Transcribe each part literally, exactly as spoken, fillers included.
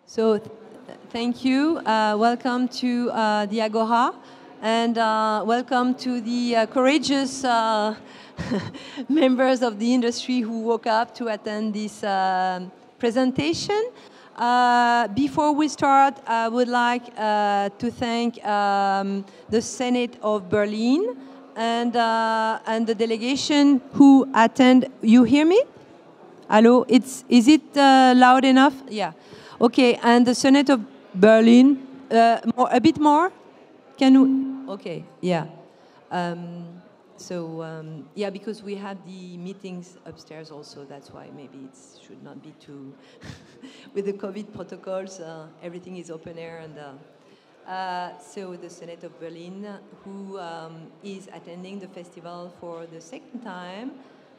So, th thank you. Uh, welcome to uh, the AGORA, and uh, welcome to the uh, courageous uh, members of the industry who woke up to attend this uh, presentation. Uh, before we start, I would like uh, to thank um, the Senate of Berlin and, uh, and the delegation who attend. You hear me? Hello, it's, is it uh, loud enough? Yeah. Okay, and the Senate of Berlin, uh, more, a bit more? Can we? Okay, yeah. Um, so, um, yeah, because we have the meetings upstairs also, that's why maybe it should not be too... With the COVID protocols, uh, everything is open air. and uh, uh, So the Senate of Berlin, who um, is attending the festival for the second time,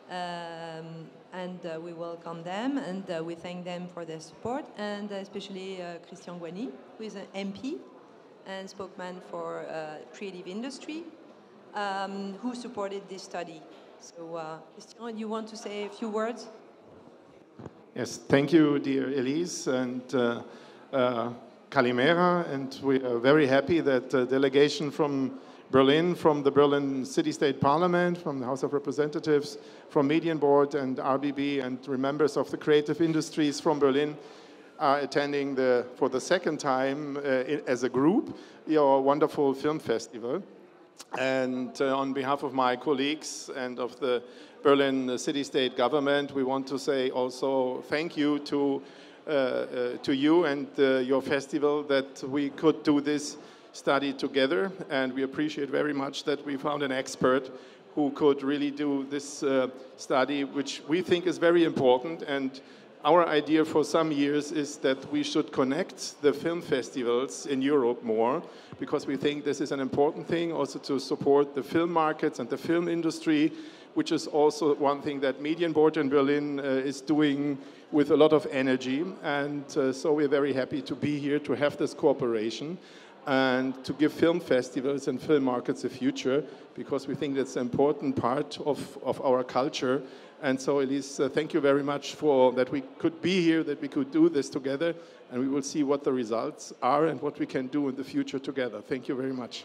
Um, and uh, we welcome them, and uh, we thank them for their support, and especially uh, Christian Guani, who is an M P and spokesman for uh, creative industry, um, who supported this study. So, uh, Christian, you want to say a few words? Yes, thank you, dear Elise, and uh, uh, Kalimera, and we are very happy that the delegation from Berlin, from the Berlin City State Parliament, from the House of Representatives, from Median Board and R B B, and members of the creative industries from Berlin are attending the, for the second time uh, in, as a group, your wonderful film festival. And uh, on behalf of my colleagues and of the Berlin City State government, we want to say also thank you to, uh, uh, to you and uh, your festival that we could do this study together, and we appreciate very much that we found an expert who could really do this uh, study, which we think is very important. And our idea for some years is that we should connect the film festivals in Europe more, because we think this is an important thing also to support the film markets and the film industry, which is also one thing that Median Board in Berlin uh, is doing with a lot of energy. And uh, so we're very happy to be here to have this cooperation and to give film festivals and film markets a future, because we think that's an important part of, of our culture. And so, Elise, uh, thank you very much for that we could be here, that we could do this together, and we will see what the results are and what we can do in the future together. Thank you very much.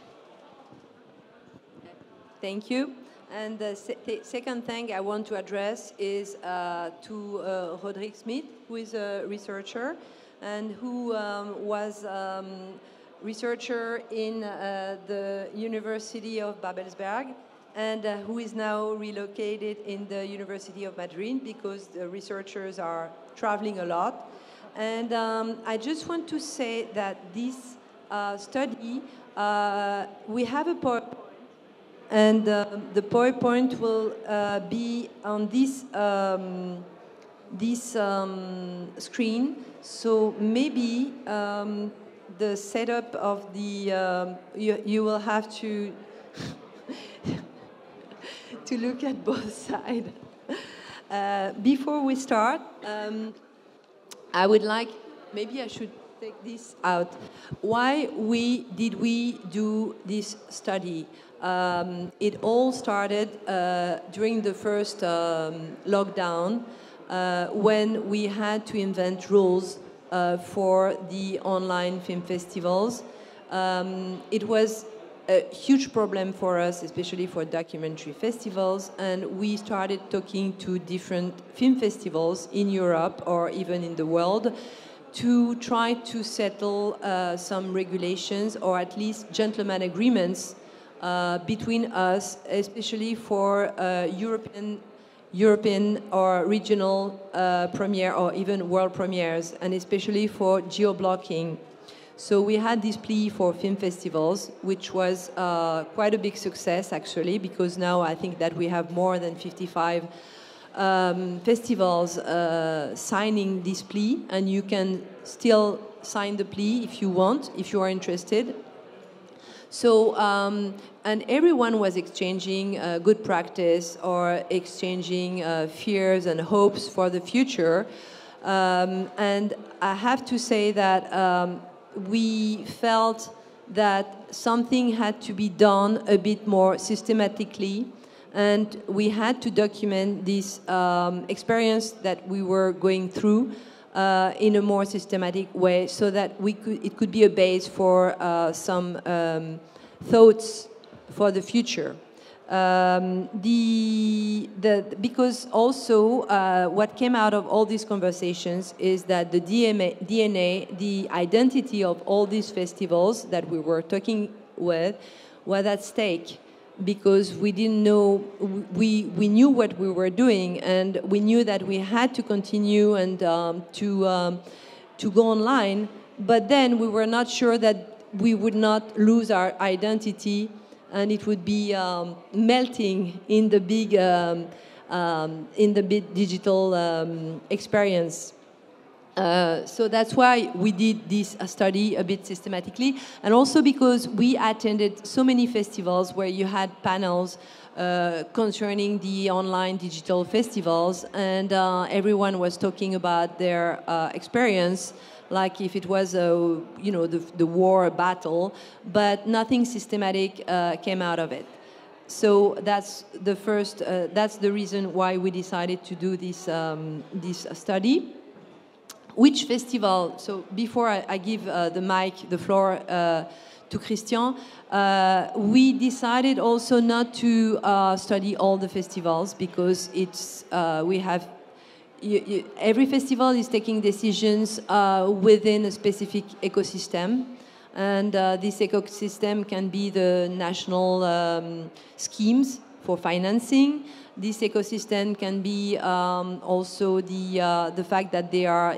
Thank you. And the se second thing I want to address is uh, to uh, Roderik Smits, who is a researcher and who um, was um, researcher in uh, the University of Babelsberg, and uh, who is now relocated in the University of Madrid, because the researchers are traveling a lot. And um, I just want to say that this uh, study, uh, we have a PowerPoint, and uh, the PowerPoint will uh, be on this, um, this um, screen. So maybe um, the setup of the, um, you, you will have to, to look at both sides. Uh, before we start, um, I would like, maybe I should take this out. Why we, did we do this study? Um, it all started uh, during the first um, lockdown, uh, when we had to invent rules Uh, for the online film festivals. Um, it was a huge problem for us, especially for documentary festivals, and we started talking to different film festivals in Europe or even in the world to try to settle uh, some regulations, or at least gentleman agreements uh, between us, especially for uh, European European or regional uh, premiere, or even world premieres, and especially for geo-blocking. So we had this plea for film festivals, which was uh, quite a big success, actually, because now I think that we have more than fifty-five um, festivals uh, signing this plea, and you can still sign the plea if you want, if you are interested. So, um, and everyone was exchanging uh, good practice, or exchanging uh, fears and hopes for the future. Um, and I have to say that um, we felt that something had to be done a bit more systematically, and we had to document this um, experience that we were going through uh, in a more systematic way, so that we could, it could be a base for uh, some um, thoughts for the future. Um, the, the, because also uh, what came out of all these conversations is that the D N A, D N A, the identity of all these festivals that we were talking with was at stake, because we didn't know, we, we knew what we were doing, and we knew that we had to continue and um, to, um, to go online, but then we were not sure that we would not lose our identity, and it would be um, melting in the big, um, um, in the big digital um, experience. Uh, so that's why we did this uh, study a bit systematically, and also because we attended so many festivals where you had panels uh, concerning the online digital festivals, and uh, everyone was talking about their uh, experience, like if it was a, you know, the, the war, a battle, but nothing systematic uh, came out of it. So that's the first, uh, that's the reason why we decided to do this, um, this study. Which festival, so before I, I give uh, the mic, the floor uh, to Christian, uh, we decided also not to uh, study all the festivals, because it's, uh, we have, You, you, every festival is taking decisions uh, within a specific ecosystem, and uh, this ecosystem can be the national um, schemes for financing. This ecosystem can be um, also the uh, the fact that they are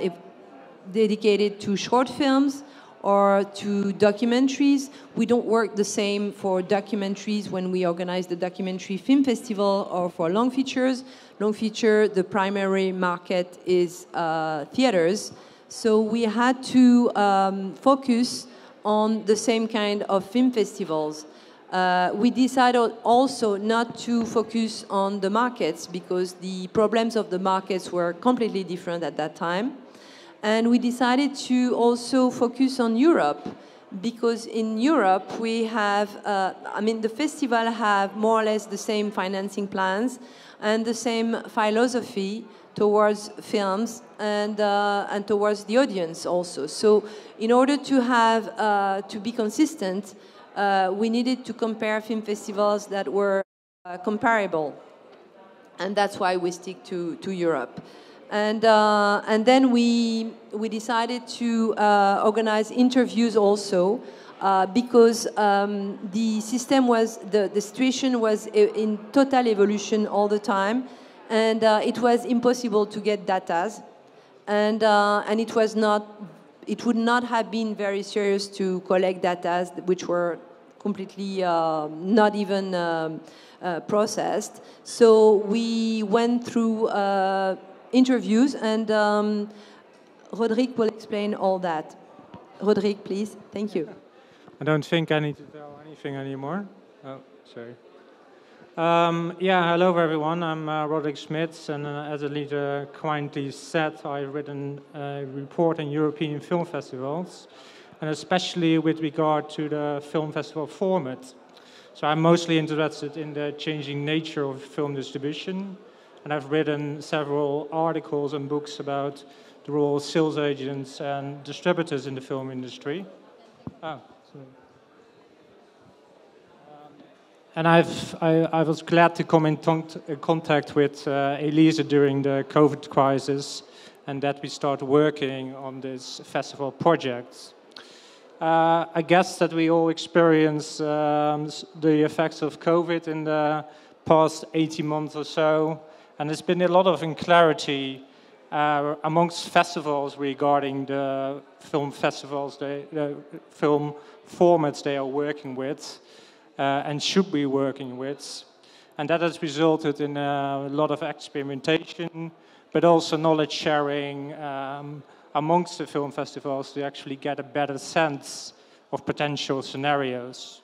dedicated to short films or to documentaries. We don't work the same for documentaries when we organize the documentary film festival, or for long features. Long feature, the primary market is uh, theaters. So we had to um, focus on the same kind of film festivals. Uh, we decided also not to focus on the markets, because the problems of the markets were completely different at that time. And we decided to also focus on Europe, because in Europe we have, uh, I mean, the festival have more or less the same financing plans and the same philosophy towards films and, uh, and towards the audience also. So in order to have, uh, to be consistent, uh, we needed to compare film festivals that were uh, comparable. And that's why we stick to, to Europe. And, uh, and then we, we decided to uh, organize interviews also, uh, because um, the system was, the, the situation was in total evolution all the time, and uh, it was impossible to get data, and, uh, and it was not, it would not have been very serious to collect data which were completely uh, not even um, uh, processed. So we went through uh, interviews, and um, Roderik will explain all that. Roderik, please. Thank you. I don't think I need to tell anything anymore. Oh, sorry. Um, yeah, hello everyone. I'm uh, Roderik Smits, and uh, as the leader kindly said, I've written a report on European film festivals, and especially with regard to the film festival format. So I'm mostly interested in the changing nature of film distribution, and I've written several articles and books about the role of sales agents and distributors in the film industry. Oh, sorry. Um, and I've, I, I was glad to come in contact with uh, Elise during the COVID crisis, and that we start working on this festival project. Uh, I guess that we all experience um, the effects of COVID in the past eighteen months or so, and there's been a lot of unclarity uh, amongst festivals regarding the film festivals, the, the film formats they are working with uh, and should be working with. And that has resulted in a lot of experimentation, but also knowledge sharing um, amongst the film festivals to actually get a better sense of potential scenarios.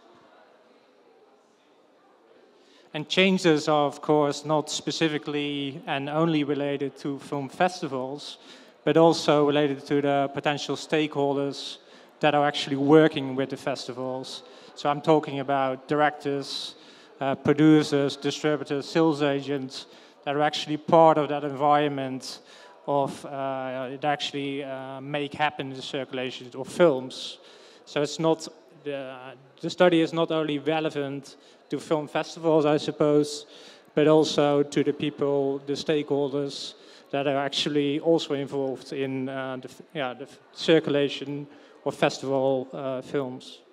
And changes are, of course, not specifically and only related to film festivals, but also related to the potential stakeholders that are actually working with the festivals. So I'm talking about directors, uh, producers, distributors, sales agents that are actually part of that environment of uh, it actually uh, make happen in the circulation of films. So it's not the, the study is not only relevant to film festivals, I suppose, but also to the people, the stakeholders that are actually also involved in uh, the, yeah, the circulation of festival uh, films.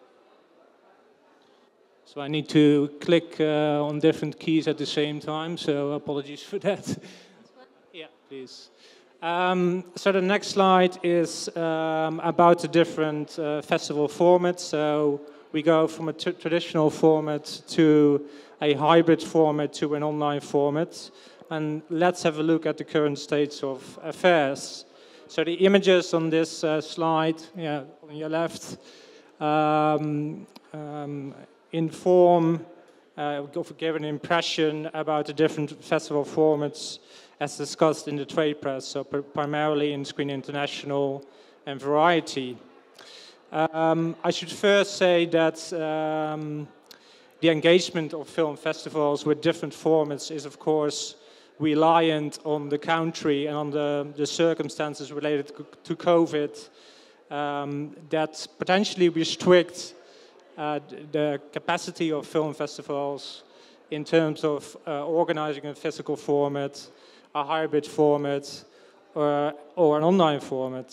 So I need to click uh, on different keys at the same time, so apologies for that. Yeah, please. Um, so the next slide is um, about the different uh, festival formats. So we go from a t traditional format to a hybrid format to an online format. And let's have a look at the current states of affairs. So the images on this uh, slide, yeah, on your left, um, um, inform, uh, give an impression about the different festival formats as discussed in the trade press, so pr primarily in Screen International and Variety. Um, I should first say that um, the engagement of film festivals with different formats is, of course, reliant on the country and on the, the circumstances related to COVID um, that potentially restrict uh, the capacity of film festivals in terms of uh, organizing a physical format, a hybrid format, or, or an online format.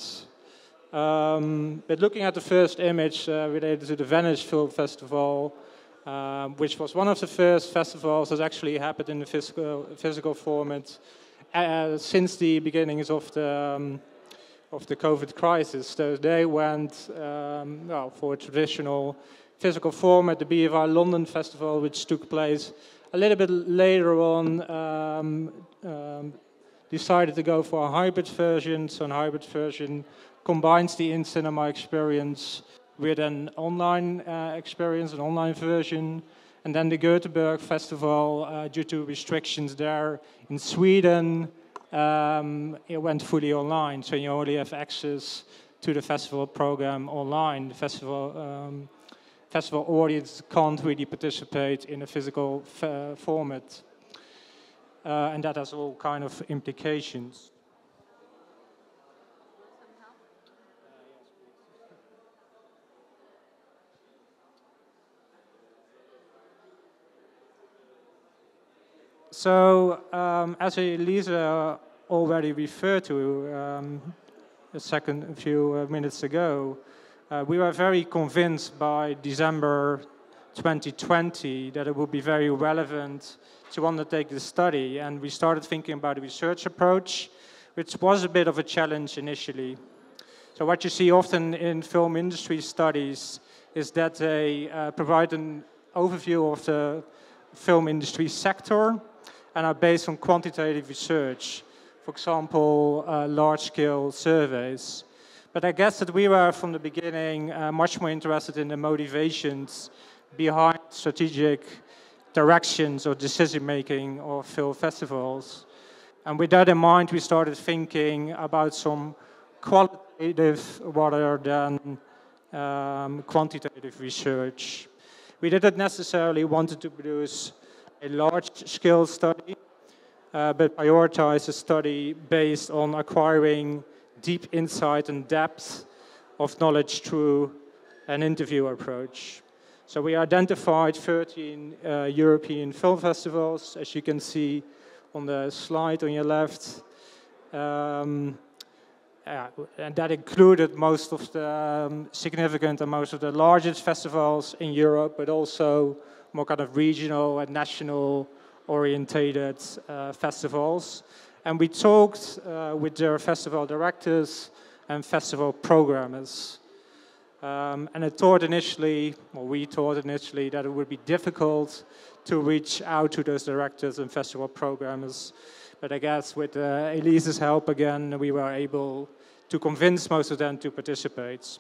Um, but looking at the first image uh, related to the Venice Film Festival, Um, which was one of the first festivals that actually happened in the physical, physical format uh, since the beginnings of the, um, of the COVID crisis. So they went um, well, for a traditional physical format. The B F I London Festival, which took place a little bit later on, um, um, decided to go for a hybrid version. So a hybrid version combines the in-cinema experience with an online uh, experience, an online version. And then the Göteborg Festival, uh, due to restrictions there in Sweden, um, it went fully online. So you only have access to the festival program online. The festival, um, festival audience can't really participate in a physical f format. Uh, and that has all kind of implications. So, um, as Elise already referred to um, a second, a few uh, minutes ago, uh, we were very convinced by December twenty twenty that it would be very relevant to undertake this study, and we started thinking about a research approach, which was a bit of a challenge initially. So what you see often in film industry studies is that they uh, provide an overview of the film industry sector and are based on quantitative research, for example, uh, large-scale surveys. But I guess that we were, from the beginning, uh, much more interested in the motivations behind strategic directions or decision-making of film festivals. And with that in mind, we started thinking about some qualitative rather than um, quantitative research. We didn't necessarily want to produce a large-scale study, uh, but prioritize a study based on acquiring deep insight and depth of knowledge through an interview approach. So we identified thirteen uh, European film festivals, as you can see on the slide on your left. Um, yeah, and that included most of the um, significant and most of the largest festivals in Europe, but also more kind of regional and national orientated uh, festivals. And we talked uh, with their festival directors and festival programmers. Um, and I thought initially, or we thought initially, that it would be difficult to reach out to those directors and festival programmers. But I guess with uh, Elise's help again, we were able to convince most of them to participate.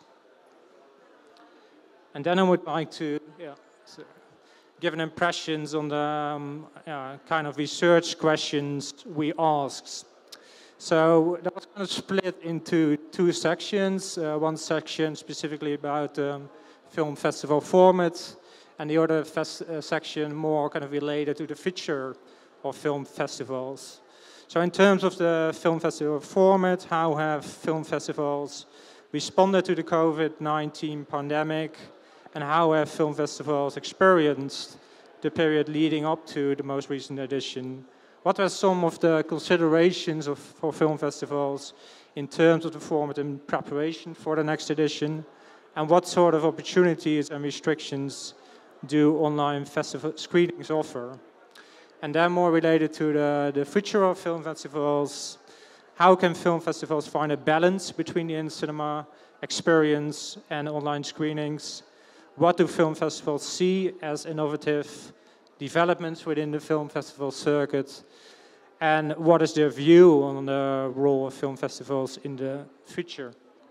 And then I would like to yeah, so give an impressions on the um, uh, kind of research questions we asked. So that was kind of split into two sections. Uh, one section specifically about um, film festival format, and the other uh, section more kind of related to the future of film festivals. So in terms of the film festival format, how have film festivals responded to the COVID nineteen pandemic, and how have film festivals experienced the period leading up to the most recent edition? What are some of the considerations of, for film festivals in terms of the format in preparation for the next edition? And what sort of opportunities and restrictions do online festival screenings offer? And then more related to the, the future of film festivals, how can film festivals find a balance between the in-cinema experience and online screenings? What do film festivals see as innovative developments within the film festival circuit? And what is their view on the role of film festivals in the future?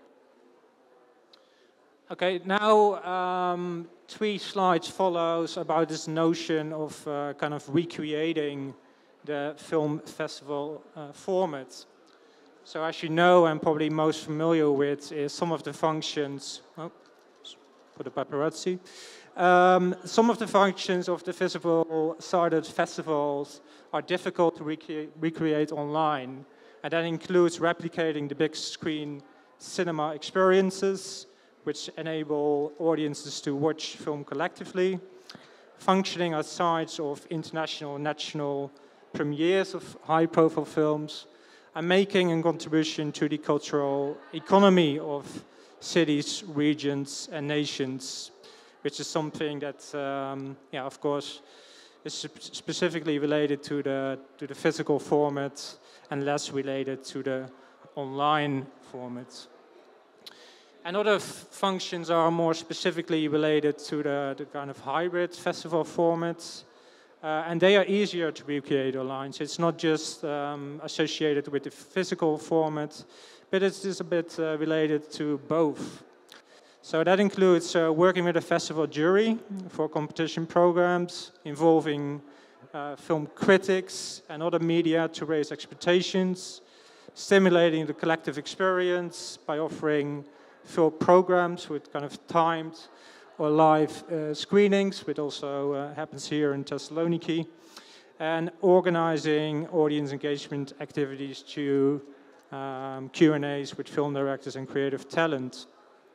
Okay, now um, three slides follows about this notion of uh, kind of recreating the film festival uh, format. So as you know, I'm probably most familiar with is some of the functions, oh, for the paparazzi, um, some of the functions of the visible-sided festivals are difficult to recre recreate online, and that includes replicating the big screen cinema experiences, which enable audiences to watch film collectively, functioning as sites of international and national premieres of high-profile films, and making a contribution to the cultural economy of cities, regions, and nations, which is something that, um, yeah, of course, is specifically related to the, to the physical format and less related to the online format. And other functions are more specifically related to the, the kind of hybrid festival formats, uh, and they are easier to recreate online. So it's not just um, associated with the physical format, but it's just a bit uh, related to both. So that includes uh, working with a festival jury for competition programs, involving uh, film critics and other media to raise expectations, stimulating the collective experience by offering film programs with kind of timed or live uh, screenings, which also uh, happens here in Thessaloniki, and organizing audience engagement activities to um, Q and A's with film directors and creative talent.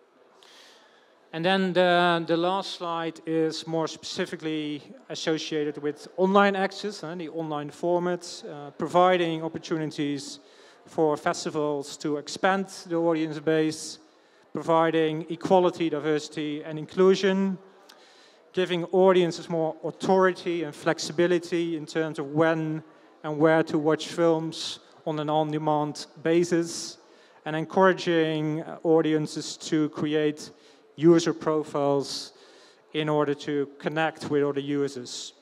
And then the, the last slide is more specifically associated with online access and the online formats, uh, providing opportunities for festivals to expand the audience base, providing equality, diversity, and inclusion, giving audiences more authority and flexibility in terms of when and where to watch films on an on-demand basis, and encouraging audiences to create user profiles in order to connect with other users.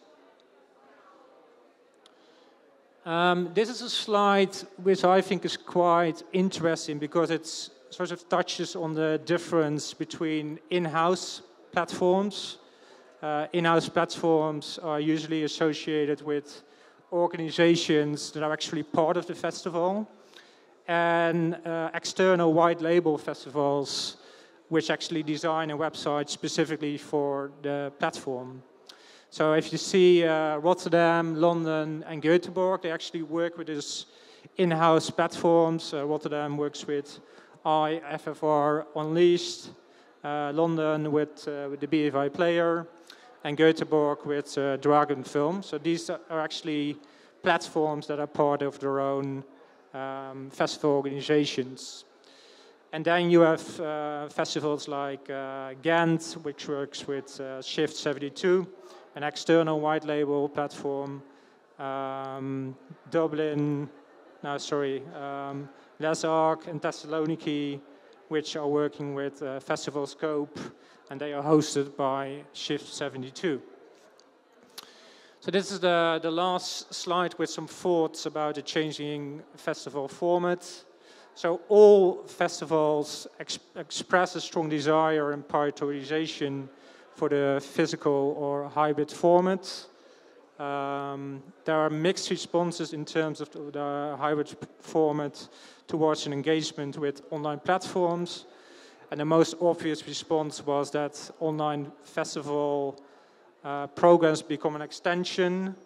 Um, this is a slide which I think is quite interesting because it sort of touches on the difference between in-house platforms. Uh, in-house platforms are usually associated with organizations that are actually part of the festival, and uh, external white label festivals which actually design a website specifically for the platform. So if you see uh, Rotterdam, London, and Göteborg, they actually work with these in-house platforms. Uh, Rotterdam works with I F F R Unleashed, uh, London with, uh, with the B F I Player, and Göteborg with uh, Dragon Film. So these are actually platforms that are part of their own um, festival organizations. And then you have uh, festivals like uh, Ghent, which works with uh, Shift seventy-two, an external white label platform. Um, Dublin, no, sorry, um, Les Arc and Thessaloniki, which are working with uh, Festival Scope, and they are hosted by Shift seventy-two. So this is the, the last slide with some thoughts about the changing festival format. So all festivals ex express a strong desire and prioritization for the physical or hybrid format. Um, there are mixed responses in terms of the, the hybrid format towards an engagement with online platforms. And the most obvious response was that online festival uh, programs become an extension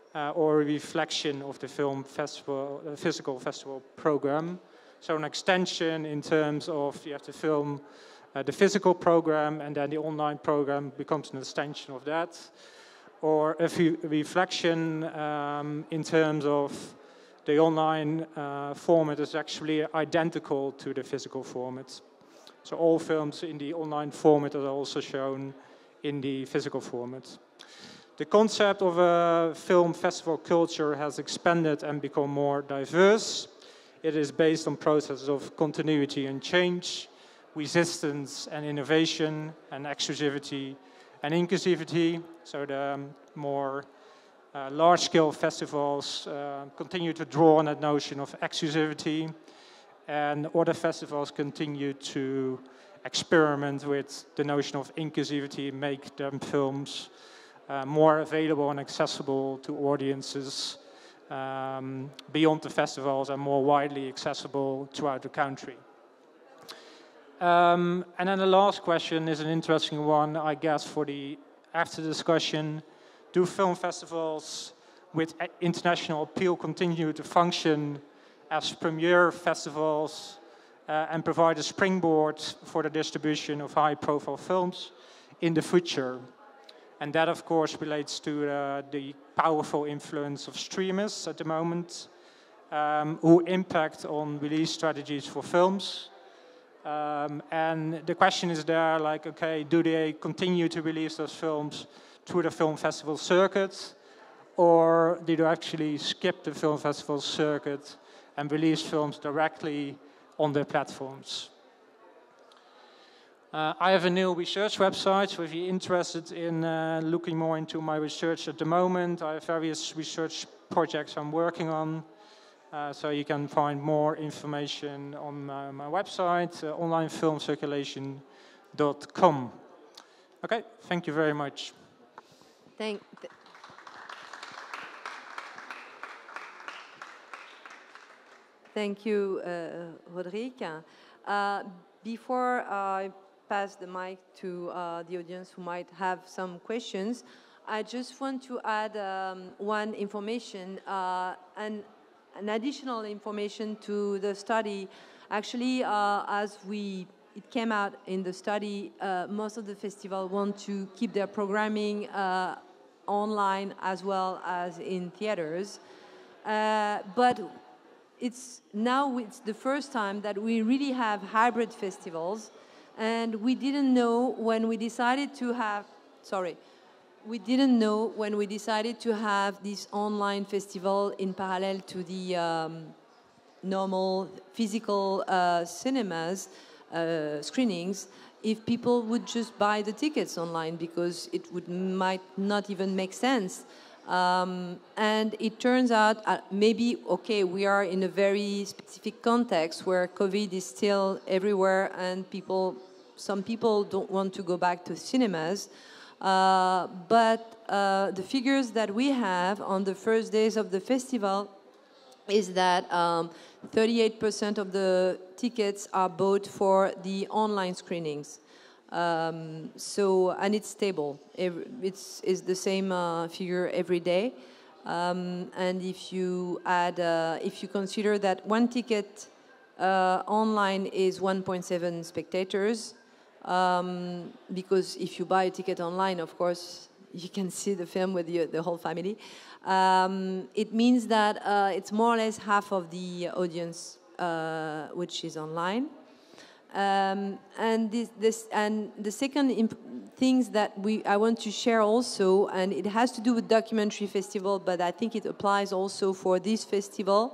uh, or a reflection of the film festival, uh, physical festival program. So an extension in terms of you have to film uh, the physical program, and then the online program becomes an extension of that. Or a reflection um, in terms of the online uh, format is actually identical to the physical format. So all films in the online format are also shown in the physical format. The concept of a film festival culture has expanded and become more diverse. It is based on processes of continuity and change, resistance and innovation, and exclusivity and inclusivity. So the um, more uh, large-scale festivals uh, continue to draw on that notion of exclusivity, and other festivals continue to experiment with the notion of inclusivity, make them films uh, more available and accessible to audiences um, beyond the festivals and more widely accessible throughout the country. Um, and then the last question is an interesting one, I guess, for the after discussion. Do film festivals with international appeal continue to function as premier festivals uh, and provide a springboard for the distribution of high-profile films in the future? And that, of course, relates to uh, the powerful influence of streamers at the moment, um, who impact on release strategies for films. Um, and the question is there, like, okay, do they continue to release those films through the film festival circuit, or do they actually skip the film festival circuit and release films directly on their platforms? Uh, I have a new research website, so if you're interested in uh, looking more into my research at the moment, I have various research projects I'm working on. Uh, so you can find more information on my, my website, uh, online film circulation dot com. Okay, thank you very much. Thank, th Thank you, uh, Roderik. Uh, before I pass the mic to uh, the audience who might have some questions, I just want to add um, one information uh, and an additional information to the study. Actually, uh, as we it came out in the study, uh, most of the festivals want to keep their programming uh, online as well as in theaters. Uh, but it's now it's the first time that we really have hybrid festivals, and we didn't know when we decided to have, sorry, we didn't know when we decided to have this online festival in parallel to the um, normal physical uh, cinemas uh, screenings, if people would just buy the tickets online, because it would might not even make sense. Um, and it turns out uh, maybe, okay, we are in a very specific context where COVID is still everywhere and people, some people don't want to go back to cinemas. Uh, but uh, the figures that we have on the first days of the festival is that um, thirty-eight percent of the tickets are bought for the online screenings. Um, so, and it's stable. It's, it's the same uh, figure every day. Um, and if you add, uh, if you consider that one ticket uh, online is one point seven spectators, um, because if you buy a ticket online, of course, you can see the film with the, the whole family. Um, it means that uh, it's more or less half of the audience uh, which is online. Um, and this, this, and the second imp things that we I want to share also, and it has to do with documentary festival, but I think it applies also for this festival.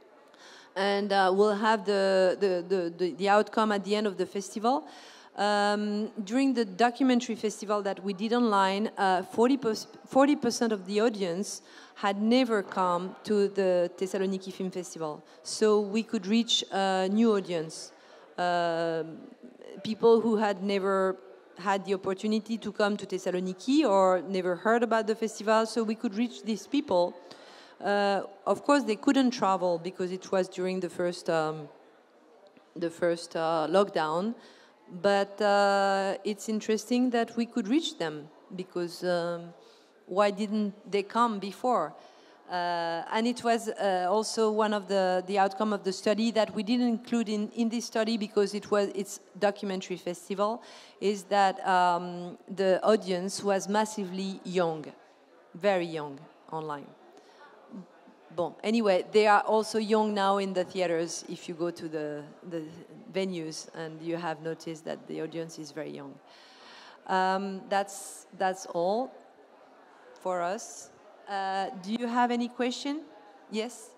And uh, we'll have the, the, the, the, the outcome at the end of the festival. Um, during the documentary festival that we did online, uh, forty percent of the audience had never come to the Thessaloniki Film Festival. So we could reach a new audience. Uh, people who had never had the opportunity to come to Thessaloniki or never heard about the festival, so we could reach these people. Uh, of course, they couldn't travel because it was during the first, um, the first uh, lockdown, but uh, it's interesting that we could reach them, because um, why didn't they come before? Uh, and it was uh, also one of the, the outcome of the study that we didn't include in, in this study because it was it's documentary festival, is that um, the audience was massively young, very young online. Bon, anyway, they are also young now in the theaters if you go to the, the venues, and you have noticed that the audience is very young. Um, that's, that's all for us. Uh, do you have any question? Yes?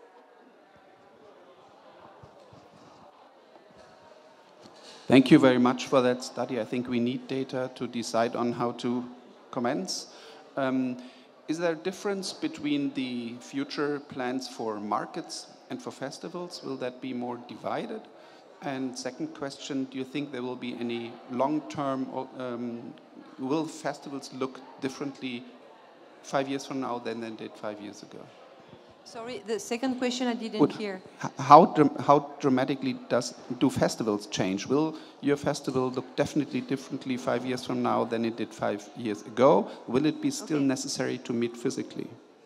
Thank you very much for that study. I think we need data to decide on how to commence. Um, is there a difference between the future plans for markets and for festivals? Will that be more divided? And second question, do you think there will be any long-term, um, will festivals look differently five years from now than they did five years ago? Sorry, the second question I didn't Would, hear. How, how dramatically does, do festivals change? Will your festival look definitely differently five years from now than it did five years ago? Will it be still okay. necessary to meet physically?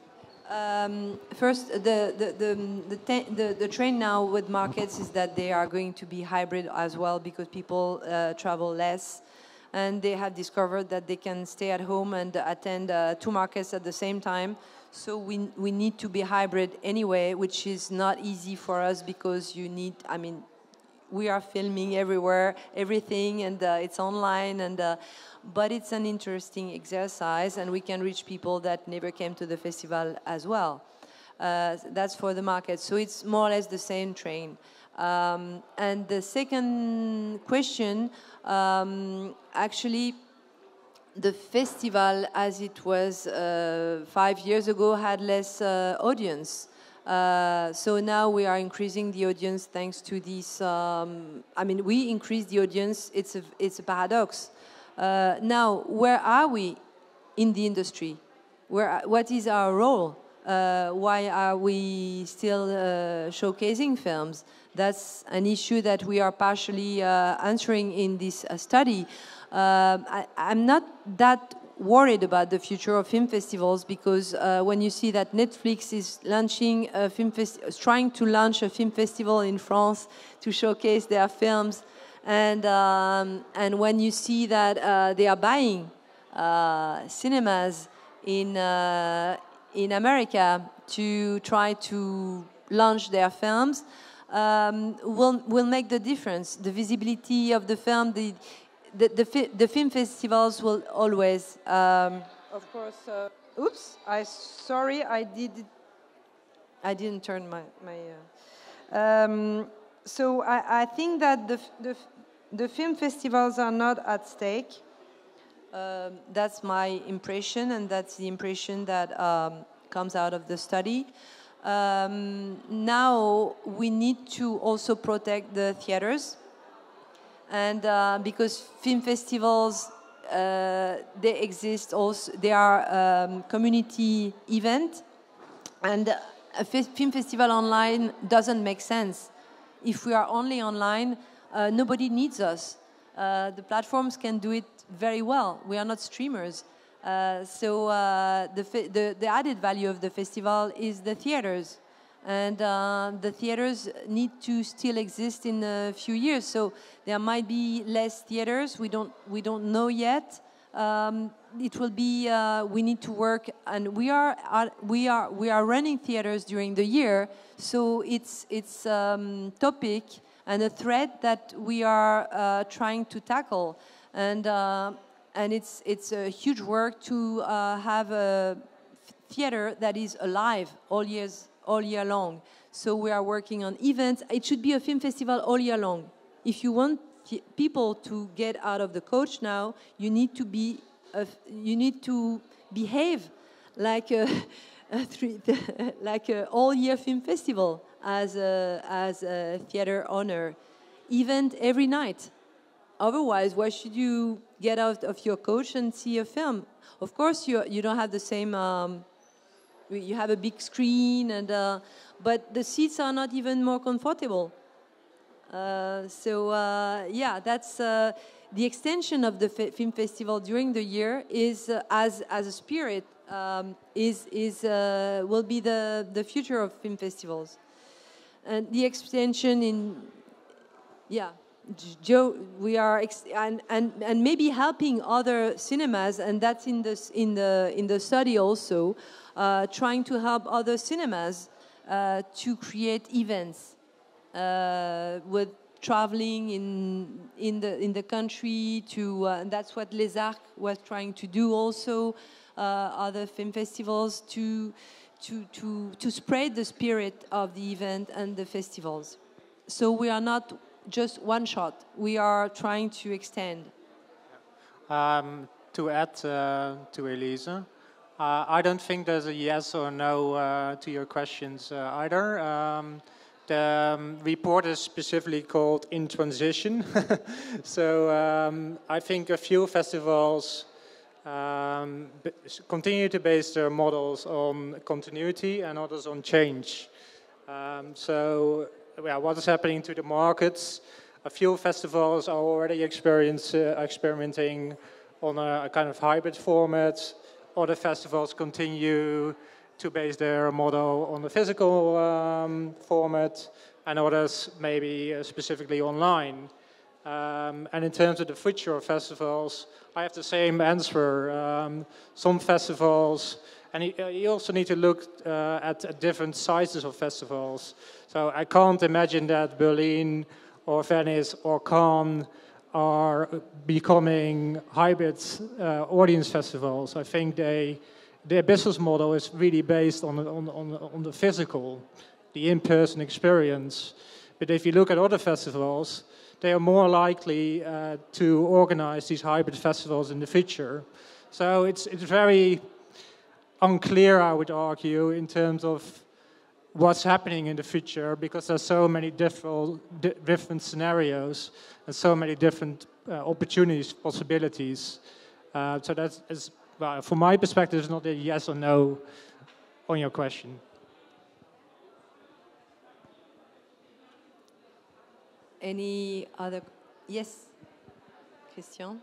Um, first, the the the the, the the trend now with markets is that they are going to be hybrid as well, because people uh, travel less, and they have discovered that they can stay at home and attend uh, two markets at the same time. So we we need to be hybrid anyway, which is not easy for us because you need. I mean, we are filming everywhere, everything, and uh, it's online, and uh, but it's an interesting exercise, and we can reach people that never came to the festival as well. Uh, that's for the market. So it's more or less the same train. Um, and the second question, um, actually, the festival, as it was uh, five years ago, had less uh, audience. Uh, so now we are increasing the audience thanks to this. Um, I mean, we increase the audience. It's a, it's a paradox. Uh, now, where are we in the industry? Where, what is our role? Uh, why are we still uh, showcasing films? That's an issue that we are partially uh, answering in this uh, study. Uh, I, I'm not that worried about the future of film festivals, because uh, when you see that Netflix is launching a film festi- trying to launch a film festival in France to showcase their films, and um, and when you see that uh, they are buying uh, cinemas in uh, in America to try to launch their films, um, will will make the difference. The visibility of the film, the The, the, fi the film festivals will always, um, of course. Uh, oops, I sorry, I did. I didn't turn my my. Uh, um, so I, I think that the, the the film festivals are not at stake. Um, that's my impression, and that's the impression that um, comes out of the study. Um, now we need to also protect the theaters. And uh, because film festivals, uh, they exist also, they are um, community event, and a fe film festival online doesn't make sense. If we are only online, uh, nobody needs us. Uh, the platforms can do it very well. We are not streamers. Uh, so uh, the, the, the added value of the festival is the theaters. And uh, the theaters need to still exist in a few years. So there might be less theaters. We don't we don't know yet. Um, it will be. Uh, we need to work, and we are uh, we are we are running theaters during the year. So it's it's um, topic and a threat that we are uh, trying to tackle, and uh, and it's it's a huge work to uh, have a theater that is alive all years. all year long. So we are working on events. It should be a film festival all year long. If you want people to get out of the coach now, you need to be, a, you need to behave like a, a three, like a all-year film festival as a, as a theater owner. Event every night. Otherwise, why should you get out of your coach and see a film? Of course, you you don't have the same. Um, You have a big screen, and uh, but the seats are not even more comfortable. Uh, so uh, yeah, that's uh, the extension of the fe film festival during the year is uh, as as a spirit um, is is uh, will be the the future of film festivals, and the extension in, yeah, Joe, we are ex and, and and maybe helping other cinemas, and that's in this in the in the study also, uh, trying to help other cinemas uh, to create events uh, with traveling in in the in the country to. Uh, and that's what Les Arcs was trying to do also. Uh, other film festivals to to to to spread the spirit of the event and the festivals. So we are not just one shot. We are trying to extend. Um, to add uh, to Elise, uh, I don't think there's a yes or no uh, to your questions uh, either. Um, the um, report is specifically called In Transition. So um, I think a few festivals um, continue to base their models on continuity and others on change. Um, so yeah, what is happening to the markets? A few festivals are already experience, uh, experimenting on a, a kind of hybrid format. Other festivals continue to base their model on the physical um, format, and others maybe uh, specifically online. Um, and in terms of the future of festivals, I have the same answer. Um, some festivals, and you, uh, you also need to look uh, at, at different sizes of festivals. So I can't imagine that Berlin or Venice or Cannes are becoming hybrid uh, audience festivals. I think they, their business model is really based on, on, on, on the physical, the in-person experience. But if you look at other festivals, they are more likely uh, to organize these hybrid festivals in the future. So it's, it's very unclear, I would argue, in terms of what's happening in the future, because there's so many different, di different scenarios and so many different uh, opportunities, possibilities. Uh, so that's, is, well, from my perspective, it's not a yes or no on your question. Any other? Yes, Christian?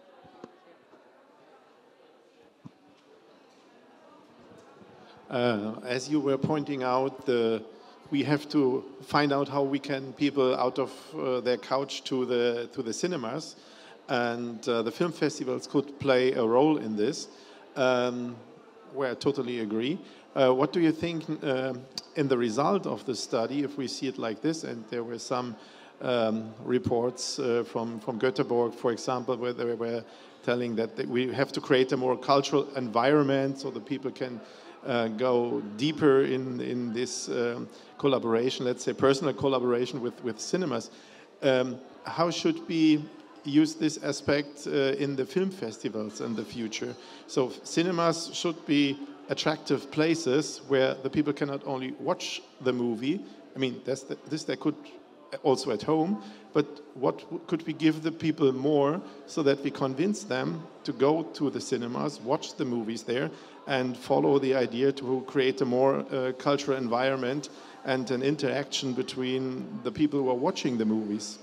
Uh, as you were pointing out, the, we have to find out how we can people out of uh, their couch to the to the cinemas, and uh, the film festivals could play a role in this. Um, where I totally agree. Uh, what do you think uh, in the result of the study, if we see it like this? And there were some um, reports uh, from from Göteborg, for example, where they were telling that we have to create a more cultural environment so that people can Uh, go deeper in in this um, collaboration, let's say personal collaboration with with cinemas. Um, how should we use this aspect uh, in the film festivals in the future? So cinemas should be attractive places where the people can not only watch the movie. I mean, that's the, this they could also at home. But what could we give the people more so that we convince them to go to the cinemas, watch the movies there, and follow the idea to create a more uh, cultural environment and an interaction between the people who are watching the movies?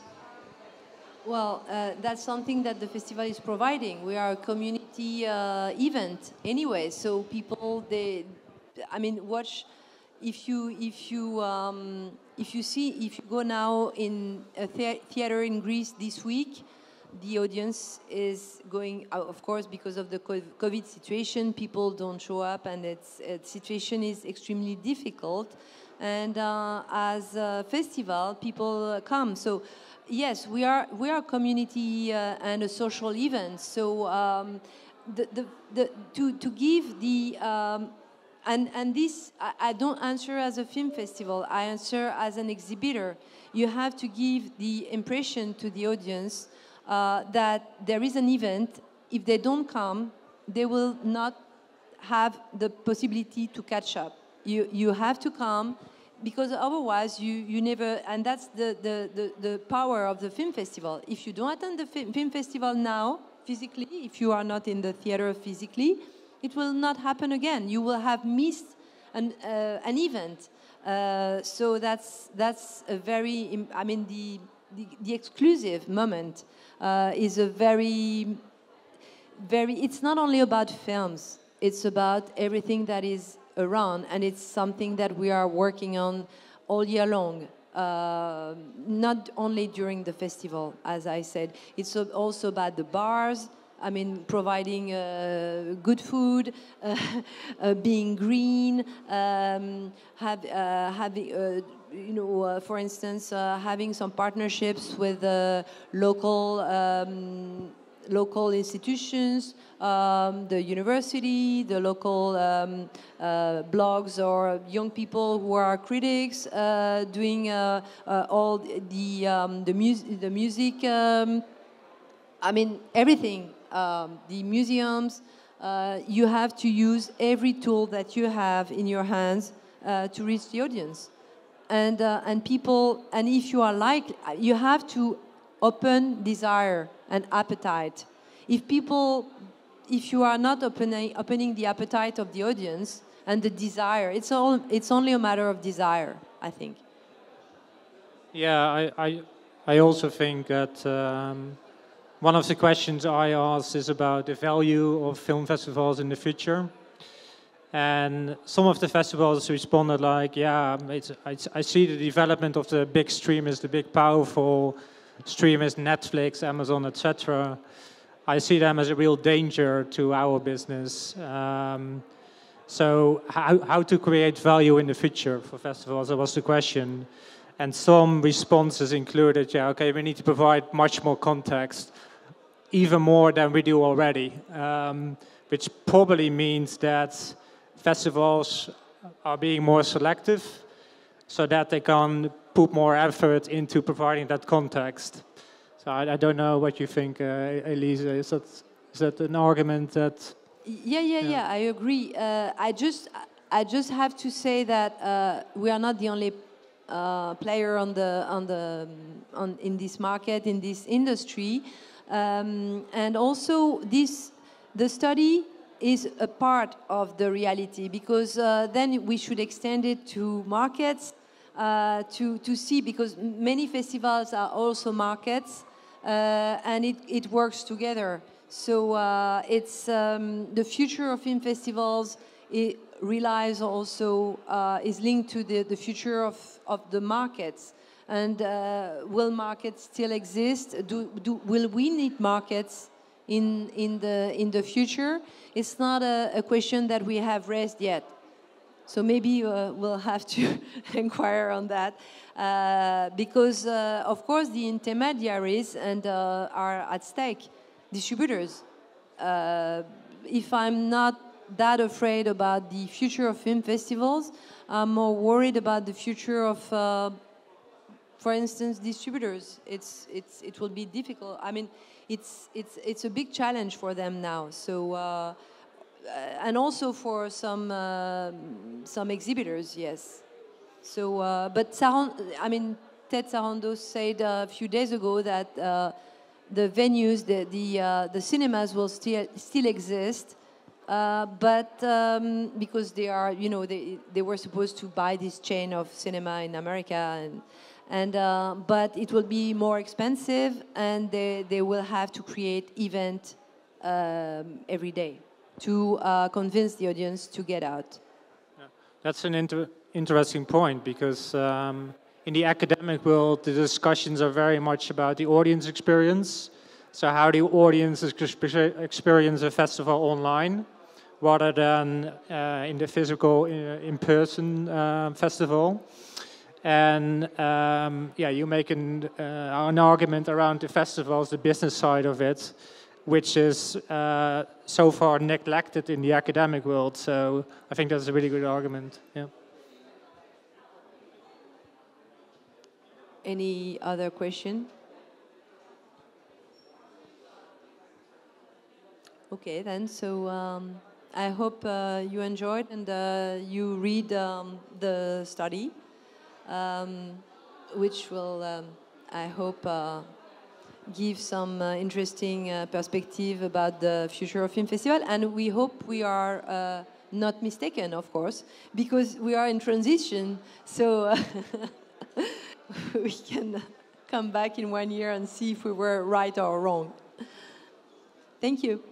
Well, uh, that's something that the festival is providing. We are a community uh, event anyway, so people, they, I mean, watch. If you if you um, if you see if you go now in a the theater in Greece this week, the audience is going out, of course, because of the COVID situation. People don't show up, and it's the situation is extremely difficult. And uh, as a festival, people come. So yes, we are we are a community uh, and a social event. So um, the, the the to to give the um, And, and this, I, I don't answer as a film festival, I answer as an exhibitor. You have to give the impression to the audience uh, that there is an event. If they don't come, they will not have the possibility to catch up. You, you have to come, because otherwise you, you never, and that's the, the, the, the power of the film festival. If you don't attend the film, film festival now, physically, if you are not in the theater physically, it will not happen again. You will have missed an, uh, an event. Uh, so that's that's a very, I mean, the the, the exclusive moment uh, is a very, very, it's not only about films. it's about everything that is around, and it's something that we are working on all year long. Uh, not only during the festival, as I said. It's also about the bars. I mean, providing uh, good food, uh, uh, being green, um, have, uh, having, uh, you know, uh, for instance, uh, having some partnerships with uh, local um, local institutions, um, the university, the local um, uh, blogs, or young people who are critics, uh, doing uh, uh, all the um, the, mus the music. Um, I mean, everything. Um, the museums. Uh, you have to use every tool that you have in your hands uh, to reach the audience, and uh, and people. And if you are like, you have to open desire and appetite. If people, if you are not opening opening the appetite of the audience and the desire, it's all it's only a matter of desire, I think. Yeah, I I, I also think that um, one of the questions I asked is about the value of film festivals in the future. And some of the festivals responded like, yeah, it's, I, I see the development of the big streamers, the big powerful streamers, Netflix, Amazon, et cetera. I see them as a real danger to our business. Um, so how, how to create value in the future for festivals, that was the question. And some responses included, yeah, okay, we need to provide much more context, even more than we do already, um, which probably means that festivals are being more selective so that they can put more effort into providing that context. So I, I don't know what you think, uh, Elise. Is that, is that an argument that... Yeah, yeah, yeah, yeah, I agree. Uh, I just I just have to say that uh, we are not the only uh, player on the, on the, on, in this market, in this industry. Um, and also, this the study is a part of the reality, because uh, then we should extend it to markets uh, to to see, because many festivals are also markets, uh, and it, it works together. So uh, it's um, the future of film festivals. It relies also uh, is linked to the, the future of, of the markets. And uh, will markets still exist? Do, do, will we need markets in, in, the, in the future? It's not a, a question that we have raised yet. So maybe uh, we'll have to inquire on that. Uh, because, uh, of course, the intermediaries and, uh, are at stake, distributors. Uh, if I'm not that afraid about the future of film festivals, I'm more worried about the future of... Uh, For instance, distributors, it's, it's, it will be difficult. I mean, it's, it's, it's a big challenge for them now. So, uh, and also for some, uh, some exhibitors, yes. So, uh, but Saran, I mean, Ted Sarandos said a few days ago that uh, the venues, the, the, uh, the cinemas will still, still exist, uh, but um, because they are, you know, they, they were supposed to buy this chain of cinema in America, and And, uh, but it will be more expensive, and they, they will have to create event um, every day to uh, convince the audience to get out. Yeah. That's an inter interesting point, because um, in the academic world, the discussions are very much about the audience experience. So how the audience experience a festival online rather than uh, in the physical, uh, in-person uh, festival. And um, yeah, you make an, uh, an argument around the festivals, the business side of it, which is uh, so far neglected in the academic world. So I think that's a really good argument. Yeah. Any other question? Okay, then. So um, I hope uh, you enjoyed, and uh, you read um, the study. Um, which will, um, I hope, uh, give some uh, interesting uh, perspective about the future of film festival. And we hope we are uh, not mistaken, of course, because we are in transition. So uh, we can come back in one year and see if we were right or wrong. Thank you.